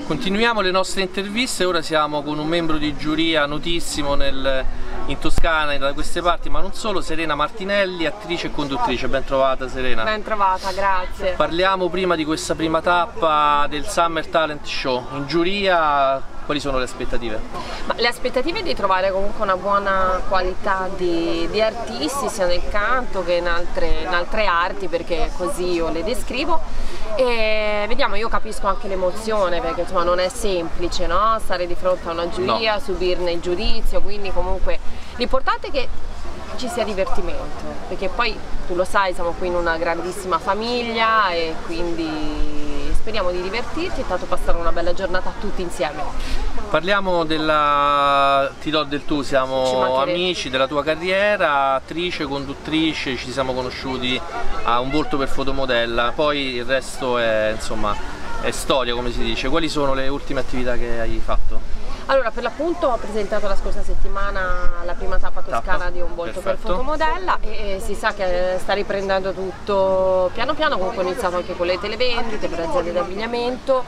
Continuiamo le nostre interviste, ora siamo con un membro di giuria notissimo in Toscana, da queste parti, ma non solo, Serena Martinelli, attrice e conduttrice. Ben trovata Serena. Ben trovata, grazie. Parliamo prima di questa prima tappa del Summer Talent Show. In giuria quali sono le aspettative? Ma le aspettative di trovare comunque una buona qualità di artisti, sia nel canto che in altre arti, perché così io le descrivo. E vediamo, io capisco anche l'emozione, perché insomma non è semplice, no? Stare di fronte a una giuria, no, subirne il giudizio, quindi comunque l'importante è che ci sia divertimento, perché poi tu lo sai, siamo qui in una grandissima famiglia e quindi speriamo di divertirci e tanto passare una bella giornata tutti insieme. Parliamo ti do del tu, siamo amici della tua carriera, attrice, conduttrice, ci siamo conosciuti a Un volto per fotomodella, poi il resto è, insomma, è storia, come si dice. Quali sono le ultime attività che hai fatto? Allora, per l'appunto ho presentato la scorsa settimana la prima tappa toscana di Un volto per fotomodella e si sa che sta riprendendo tutto piano piano. Comunque ho iniziato anche con le televendite per aziende di abbigliamento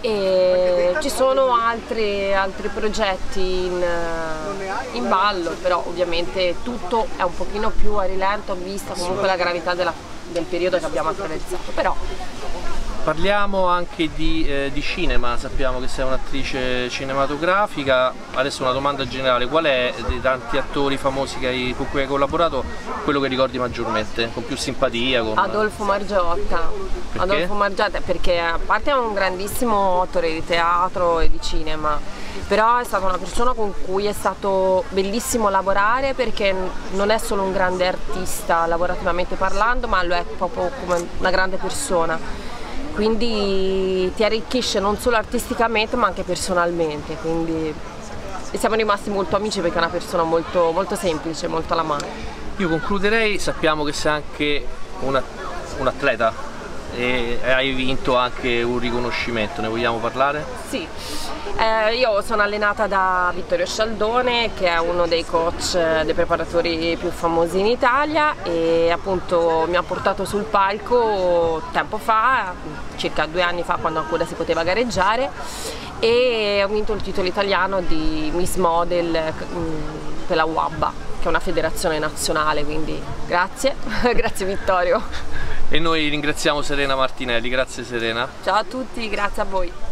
e ci sono altri progetti in ballo, però ovviamente tutto è un pochino più a rilento vista comunque la gravità del periodo che abbiamo attraversato. Però parliamo anche di cinema, sappiamo che sei un'attrice cinematografica. Adesso una domanda generale: qual è dei tanti attori famosi con cui hai collaborato quello che ricordi maggiormente, con più simpatia? Adolfo Margiotta. Perché? Adolfo Margiotta perché a parte è un grandissimo attore di teatro e di cinema, però è stata una persona con cui è stato bellissimo lavorare, perché non è solo un grande artista lavorativamente parlando, ma lo è proprio come una grande persona. Quindi ti arricchisce non solo artisticamente ma anche personalmente, quindi siamo rimasti molto amici perché è una persona molto, molto semplice, molto alla mano. Io concluderei, sappiamo che sei anche un atleta e hai vinto anche un riconoscimento, ne vogliamo parlare? Sì, io sono allenata da Vittorio Scialdone, che è uno dei coach, dei preparatori più famosi in Italia, e appunto mi ha portato sul palco tempo fa, circa 2 anni fa, quando ancora si poteva gareggiare, e ho vinto il titolo italiano di Miss Model per la UABBA, che è una federazione nazionale, quindi grazie, grazie Vittorio. E noi ringraziamo Serena Martinelli. Grazie Serena. Ciao a tutti, grazie a voi.